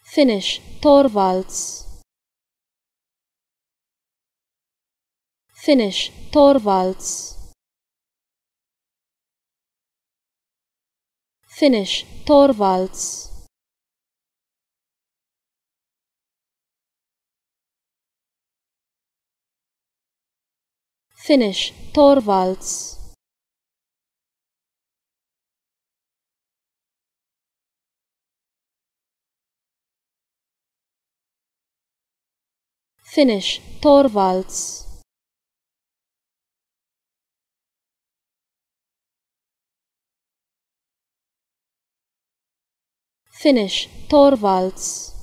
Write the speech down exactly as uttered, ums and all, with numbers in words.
Finnish, Torvalds. Finnish, Torvalds. Finnish, Torvalds. Finnish, Torvalds. Finnish, Torvalds. Finnish, Torvalds.